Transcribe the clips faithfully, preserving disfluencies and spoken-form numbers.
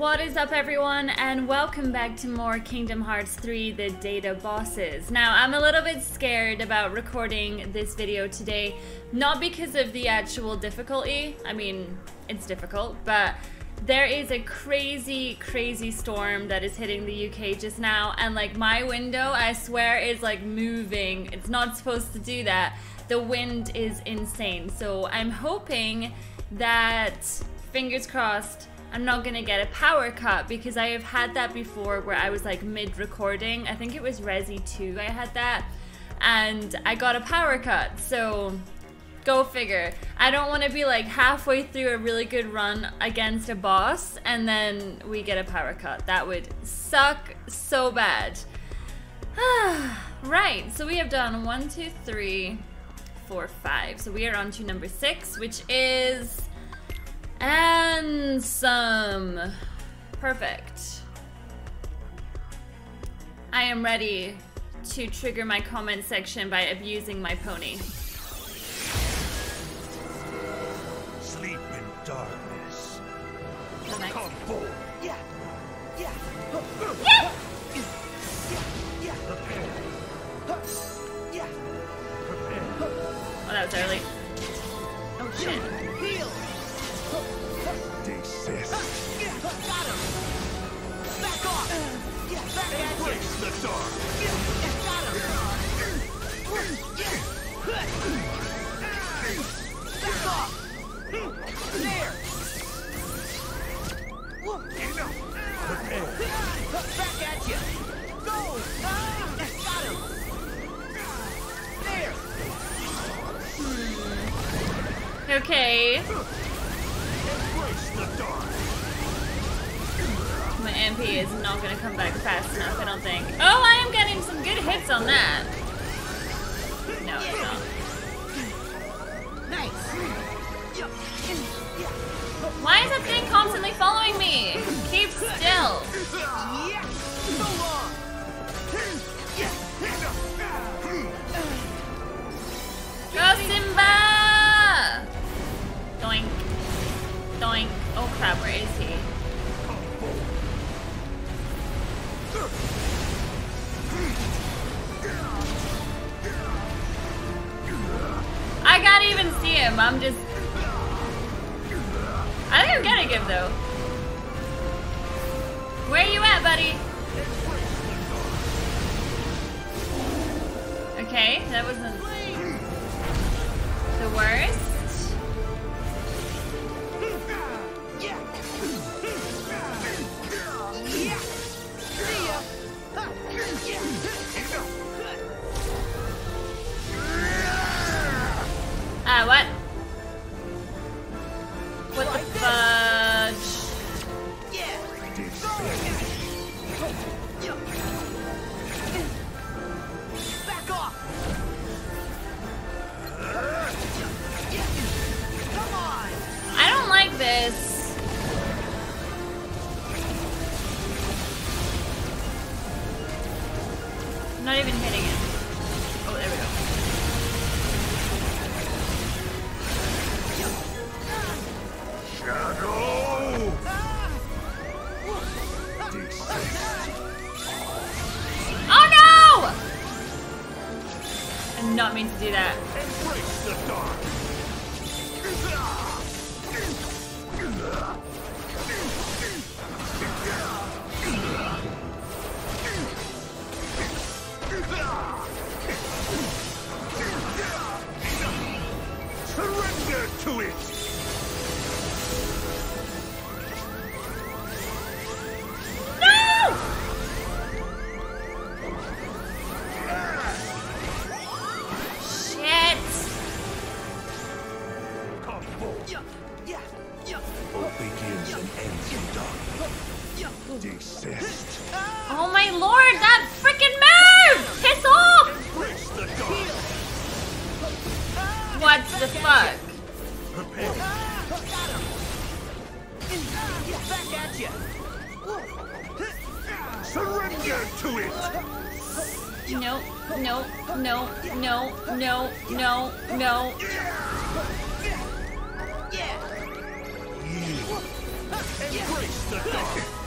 What is up, everyone, and welcome back to more Kingdom Hearts three The Data Bosses. Now, I'm a little bit scared about recording this video today, not because of the actual difficulty. I mean, it's difficult, but there is a crazy, crazy storm that is hitting the U K just now, and like my window, I swear, is like moving. It's not supposed to do that. The wind is insane. So I'm hoping that, fingers crossed, I'm not gonna get a power cut, because I have had that before where I was like mid-recording. I think it was Resi two I had that, and I got a power cut, so go figure. I don't want to be like halfway through a really good run against a boss and then we get a power cut. That would suck so bad. Right, so we have done one, two, three, four, five. So we are on to number six, which is Ansem. Perfect. I am ready to trigger my comment section by abusing my pony. Sleep in darkness. Nice. Come forward. Yeah. Yeah. Yeah. Yeah. Prepare. Yeah. Prepare. Oh, that was early. Oh shit. Heal. Desist. Got him. Back off. Yeah. Back at you. Embrace the dark. Yeah. Got him. Yeah. Back off. There. Enough. Prepare. Back at you. Go. Got him. There. Okay. Embrace the dark. My M P is not gonna come back fast enough, I don't think. Oh, I am getting some good hits on that. No, it's not. Nice. Why is that thing constantly following me? Keep still. Yeah. So long. Go, Simba! Doink. Doink. Oh crap, where is he? I can't even see him. I'm just... I think I'm getting him though. Where you at, buddy? Okay, that wasn't the worst. Ah, what? What the fudge? Yeah. Back off. Come on. I don't like this. I'm not even hitting it. Oh, there we go. Shadow! Oh no! I did not mean to do that. Embrace the dark. Surrender to it. Desist. Oh my lord, that freaking move! Piss off! Embrace the dark. What the fuck? Prepare. Back at you. Surrender to it. No, no, no, no, no, no, no. Yeah. Embrace the dark.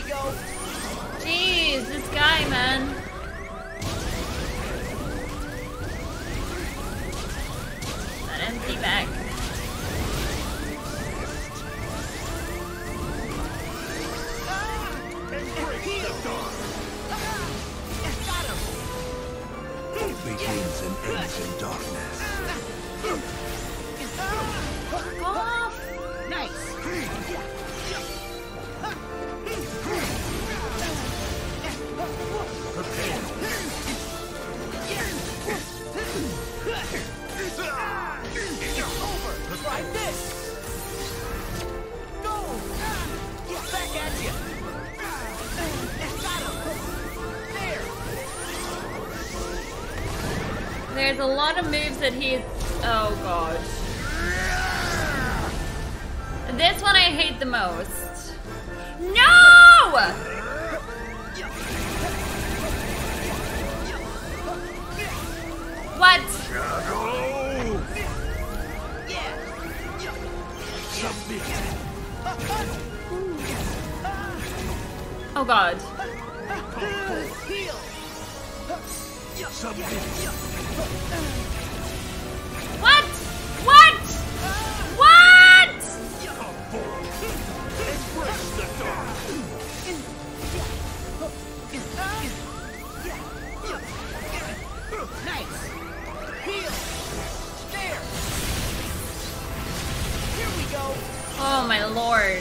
go. Jeez, this guy, man. That empty back. Begins and ends in darkness. Fuck off! Nice. Over. Try this. Go. Back at you. Got him. There. There's a lot of moves that he's... Oh god. This one I hate the most. No! What? Oh god. What? What? What? Nice. Heel. There. Here we go. Oh my lord.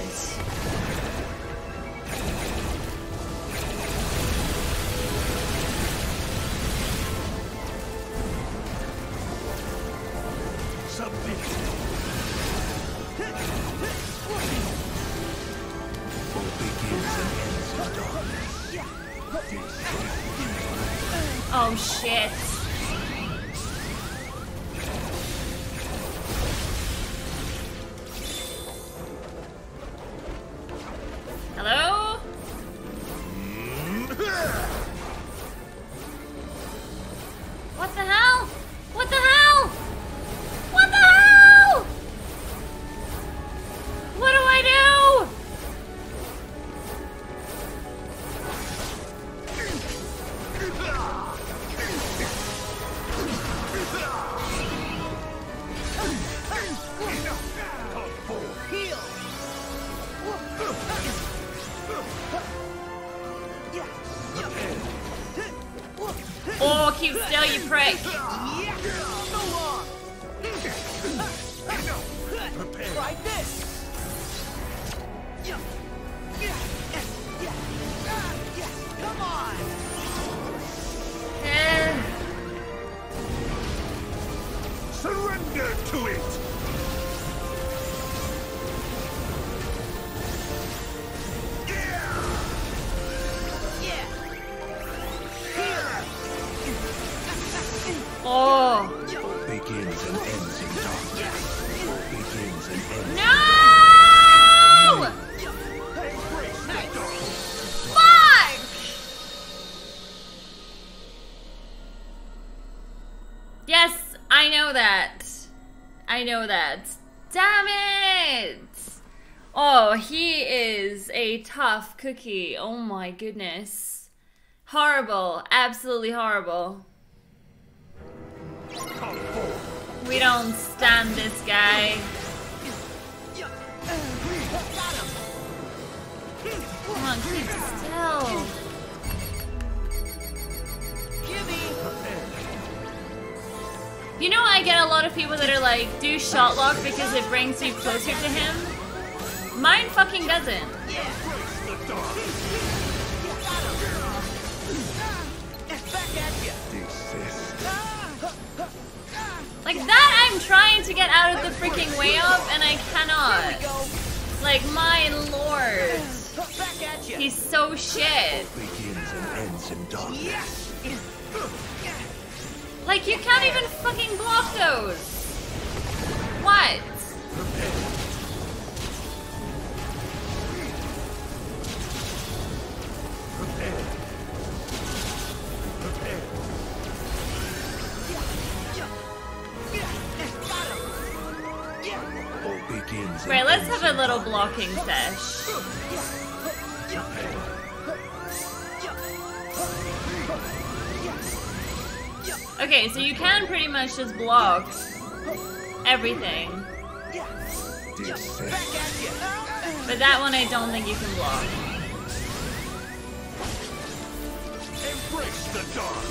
Oh shit. Hello? What the hell? What the hell? What the hell? What do I do? Oh, keep still, you prick. Try this. Come on. Eh. Surrender to it! Oh. Begins and ends in darkness. Begins and ends. No! Fuck! Yes, I know that. I know that. Damn it! Oh, he is a tough cookie. Oh my goodness. Horrible. Absolutely horrible. We don't stand this guy. Come on, keep still. You know, I get a lot of people that are like, do shot lock because it brings you closer to him. Mine fucking doesn't. Like that I'm trying to get out of the freaking way of, and I cannot. Like, my lord. He's so shit. Begins and ends in darkness. Like, you can't even fucking block those. What? Right, let's have a little blocking sesh. Okay, so you can pretty much just block everything. Desist. But that one I don't think you can block. Embrace the dark.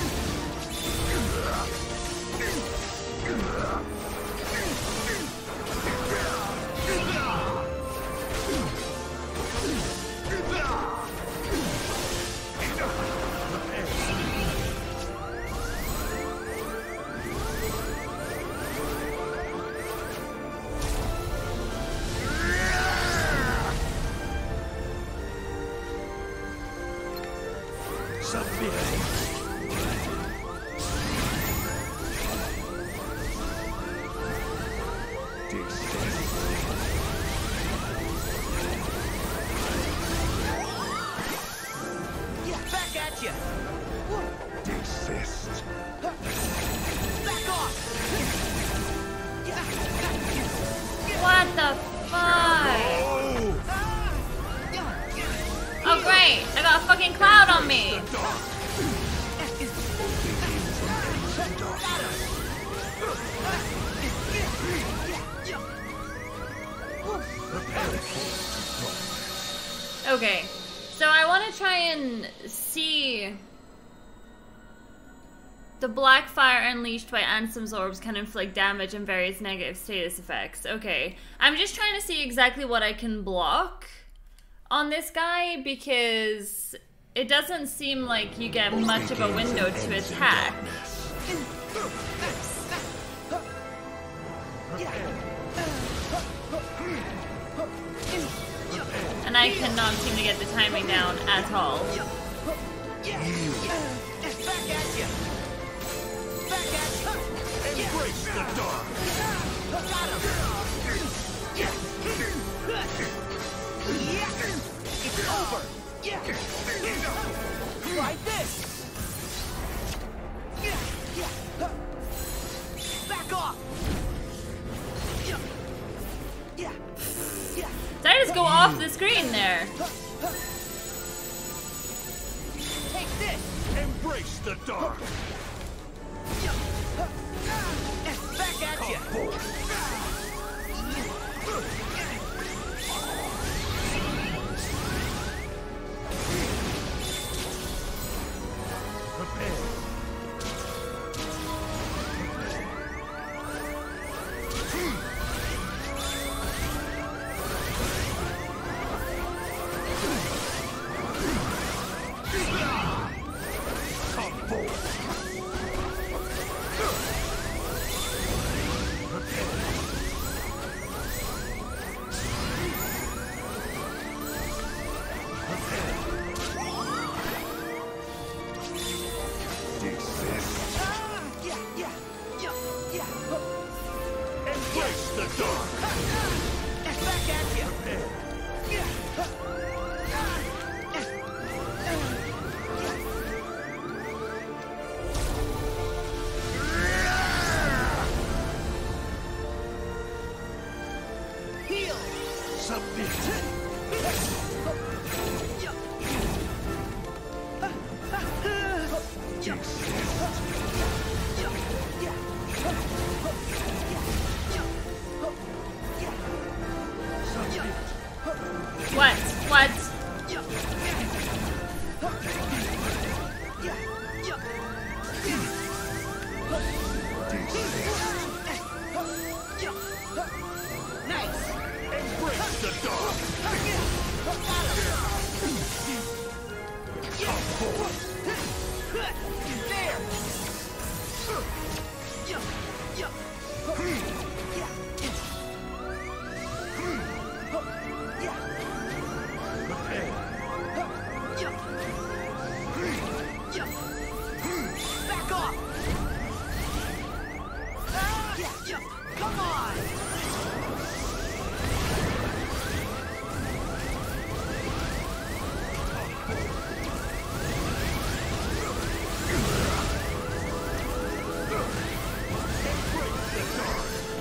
Desist. What the fuck? Oh great, I got a fucking cloud on me. Okay, so I want to try and see. The black fire unleashed by Ansem's orbs can inflict damage and various negative status effects. Okay, I'm just trying to see exactly what I can block on this guy because it doesn't seem like you get much of a window to attack. And I cannot seem to get the timing down at all. Embrace the dark. It's over. Try this. Back off. Did I just go off the screen there? Take this. Embrace the dark. Back at you. Prepare. Come forth. Embrace the dark. Back at you. Heal. Submit. What? What? Nice. Embrace the dark. Come forth. There. Back off. Come on. Embrace the dark.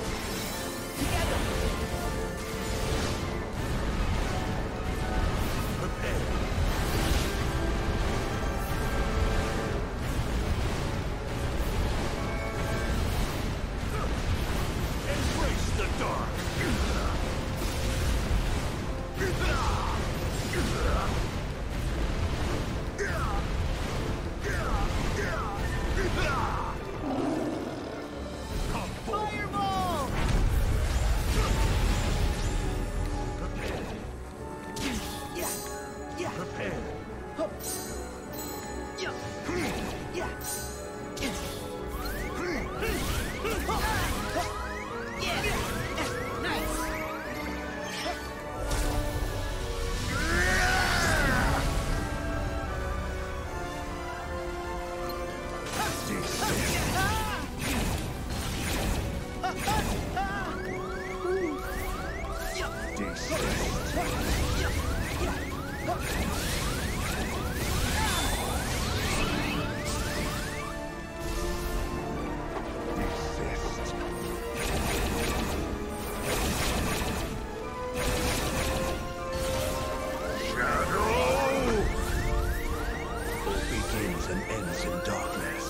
and ends in darkness.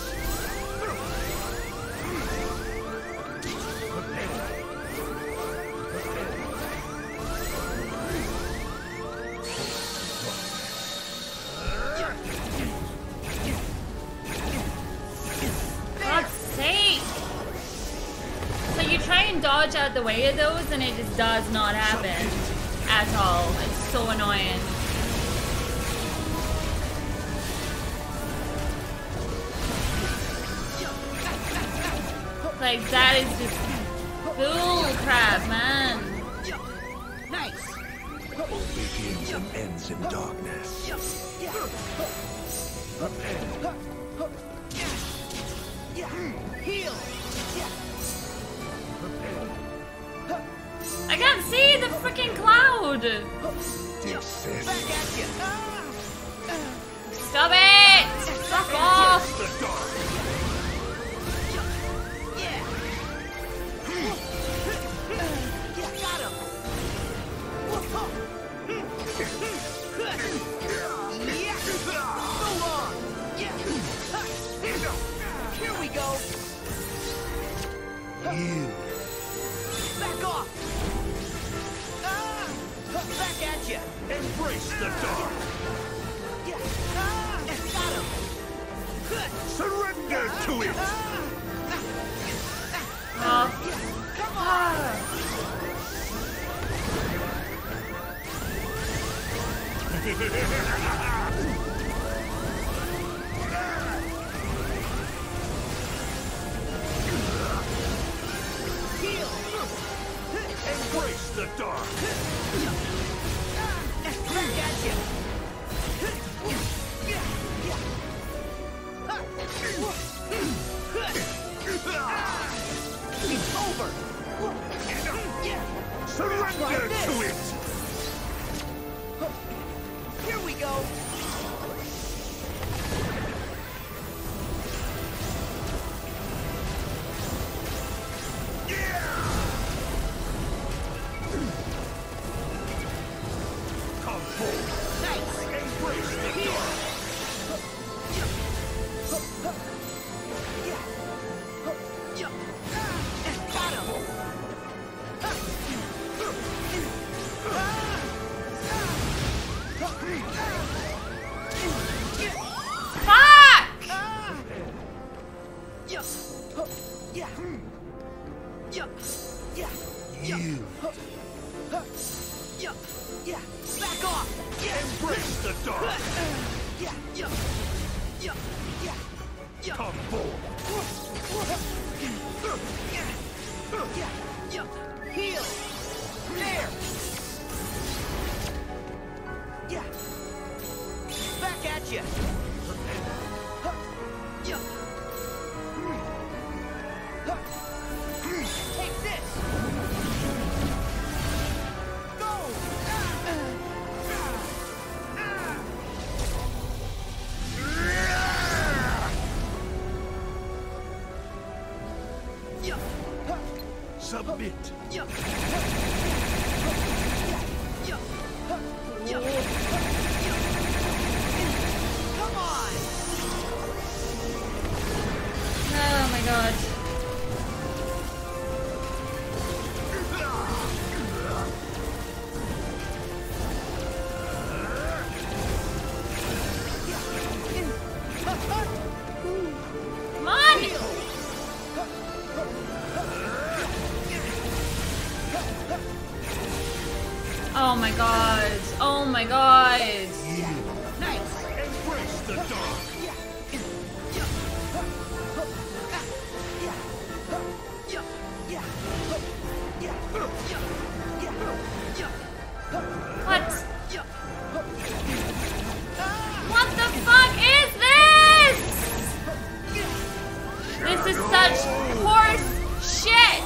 God's sake! So you try and dodge out the way of those and it just does not happen at all. It's so annoying. Like, that is just bull crap, man. Nice. All begins and ends in darkness. Heal. I can't see the freaking cloud. Desist. Back at you. Stop it! Fuck off! Yeah. Yeah, got him. Yeah. So long. Yeah. Here we go. You. Back off. Ah. Back at you. Embrace the dark. Yeah. Ah. Got him. Surrender to it. Oh. Come on. Heal. Embrace the dark. Back at you. It's over. Surrender to it. Here we go. Come forward. Nice. Embrace the dark. Got him. Fuck! Yeah. Yeah. Yeah. Yeah. You. Yeah. Yeah. Back off. Yeah. Embrace the dark. Yeah. Yeah. Yeah. Yeah. Yeah. Come forward. Yeah. Yeah. Heal. There. Yeah. Back at you. Yeah. Take this. Go. Yeah. Submit. Yeah. Yeah. Yeah. Come on. Oh my god. Come on! Oh my god. Oh my god. Nice. Embrace the dark. Yeah. Yeah. Yeah. Yeah. Yeah. Yeah. Yeah. Yeah. What? Yeah. What the fuck is this? This is such horse shit.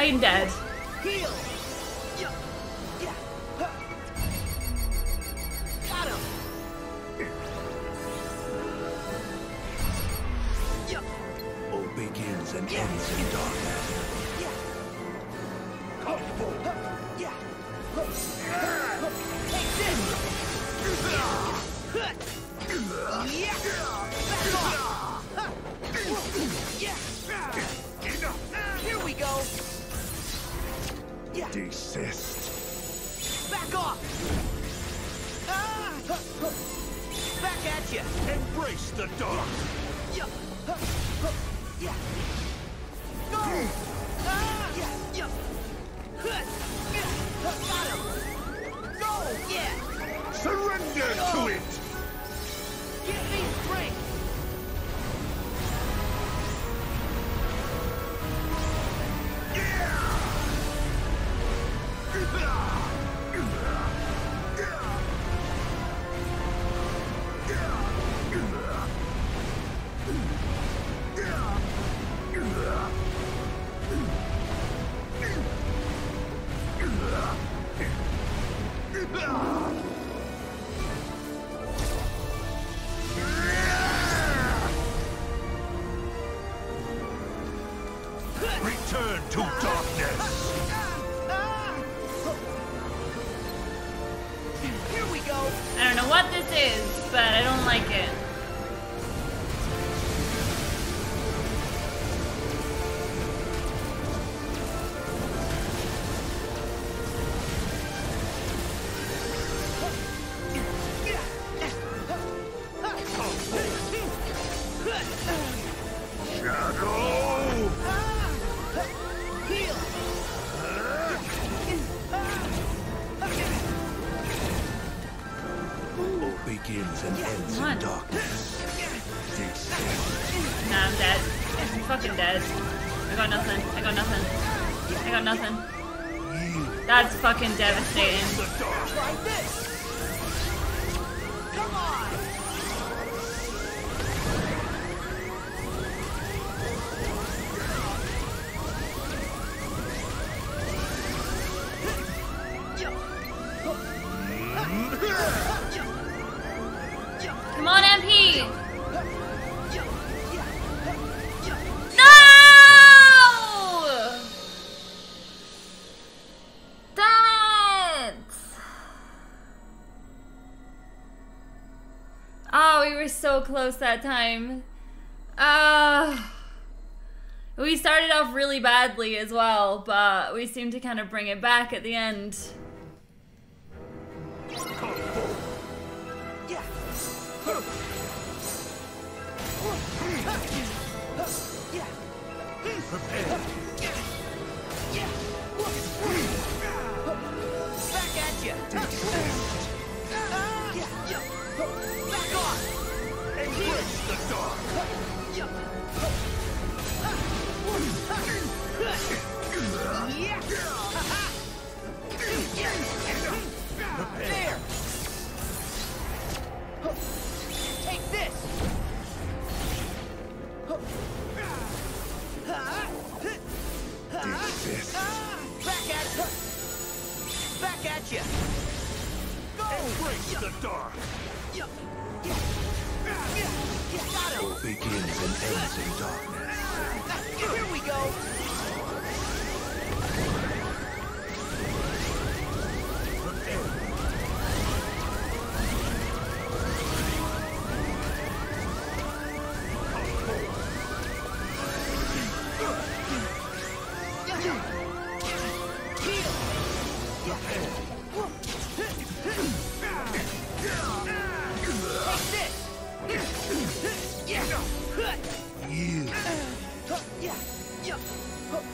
I'm dead. Heal. Yeah. Yeah. Huh. Got him. Yeah. All begins and ends in darkness. Yeah. Come forth. Yeah. Take this. Yeah. Back off. Yeah. Here we go. Yeah. Desist. Back off. Ah. Back at you. Embrace the dark. Yeah. Yeah. Go. Ah. Yeah. Yeah. Got him. Go. Yeah. Surrender to it. Give me strength. Return to darkness. Here we go. I don't know what this is, but I don't like it. Begins and ends Come on. in darkness. Desist. Nah, I'm dead. I'm fucking dead. I got nothing. I got nothing. I got nothing. That's fucking devastating. Try this. Come on. Come on, M P! No! Damn it! Oh, we were so close that time. Uh, we started off really badly as well, but we seemed to kind of bring it back at the end. Prepare. Back at you. Back off. Embrace the dark. There. Take this. Desist. Back at Back at you. Go. Embrace the dark. Got him. All begins and ends in darkness. Here we go. You. Yeah.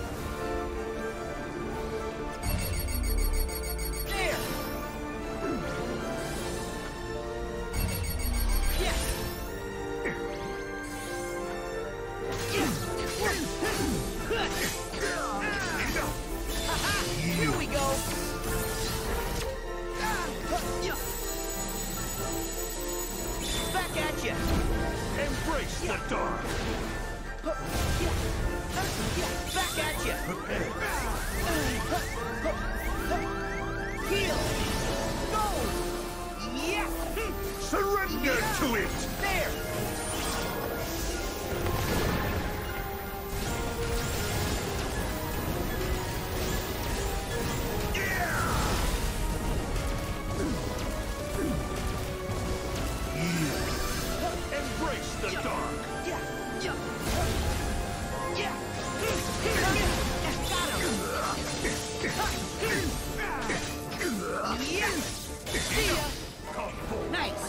at you! Embrace the dark. Back at you! Prepare. Heal! Go! Yeah! Surrender to it. There! Embrace the dark. Yeah! Yeah! Yeah! Got him! Yeah! See ya! Nice!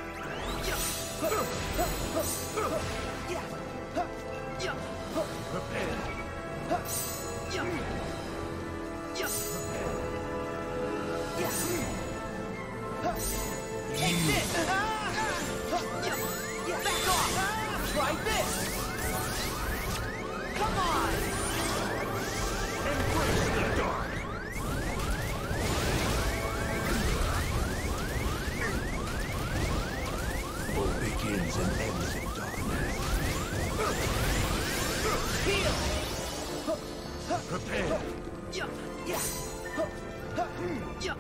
Yeah! Yeah! Prepare. Yeah! Yeah! Yeah! Take this! Yeah! Yeah! Back off! Try this! Come on! Embrace the dark. All begins and ends in darkness. Heal! Prepare. Yeah! Yeah! Yeah!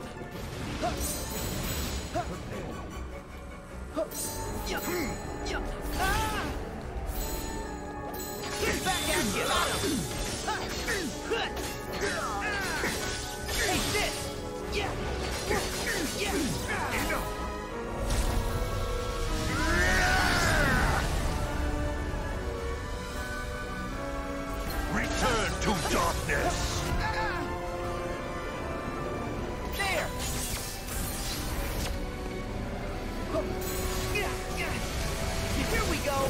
Yeah! Yeah! Ah! Get back at you! Got him! Take this! Yeah! Yeah! Enough. Return to darkness. There! Yeah, yeah. Here we go!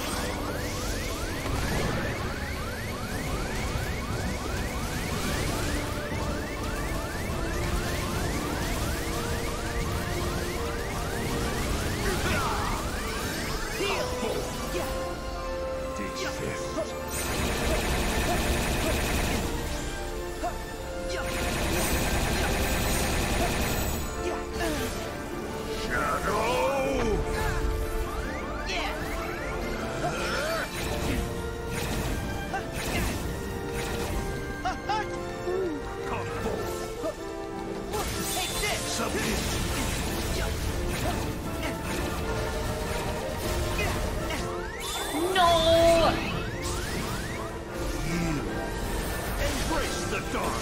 Heal! Yeah! Desist. Shadow. Come forth. Take this! Submit. No! Embrace the dark.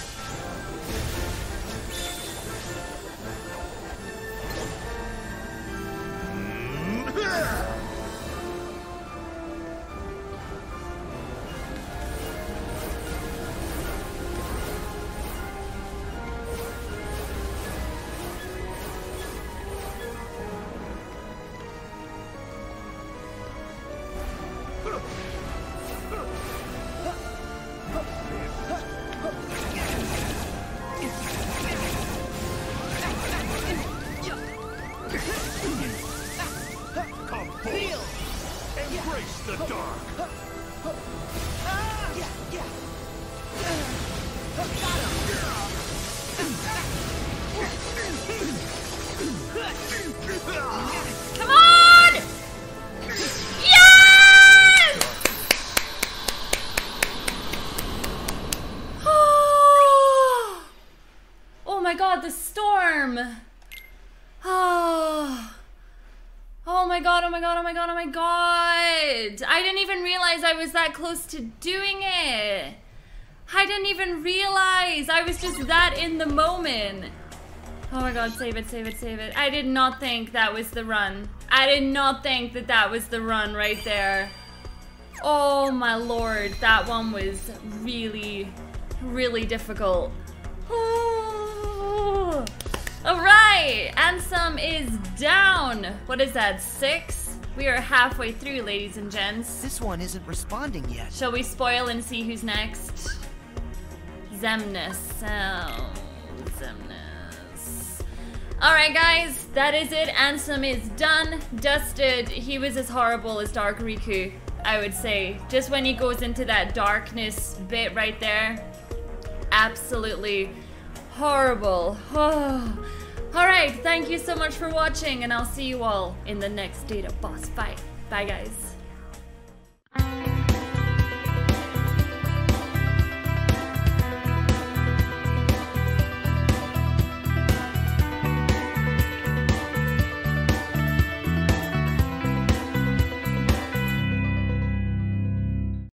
Come forth. Embrace the dark. Ah! Yeah, yeah. Got him. Come on! Yes! Oh my god, the storm! Oh. Oh my god, oh my god, oh my god, oh my god! I didn't even realize I was that close to doing it! I didn't even realize! I was just that in the moment! Oh my god, save it, save it, save it. I did not think that was the run. I did not think that that was the run right there. Oh my lord, that one was really, really difficult. Oh. Alright, Ansem is down. What is that, six? We are halfway through, ladies and gents. This one isn't responding yet. Shall we spoil and see who's next? Zemnis. Oh, Zemnis. Alright guys, that is it. Ansem is done, dusted. He was as horrible as Dark Riku, I would say. Just when he goes into that darkness bit right there. Absolutely horrible. Oh. Alright, thank you so much for watching, and I'll see you all in the next data boss fight. Bye guys.